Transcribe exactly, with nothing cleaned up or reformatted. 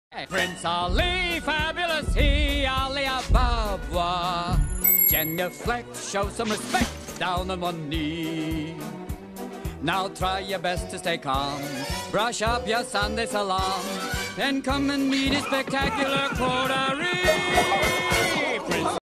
Prince Ali, fabulous he, Ali Ababa. Genuflect, show some respect, down on one knee. Now try your best to stay calm, brush up your Sunday salam, then come and meet his spectacular coterie.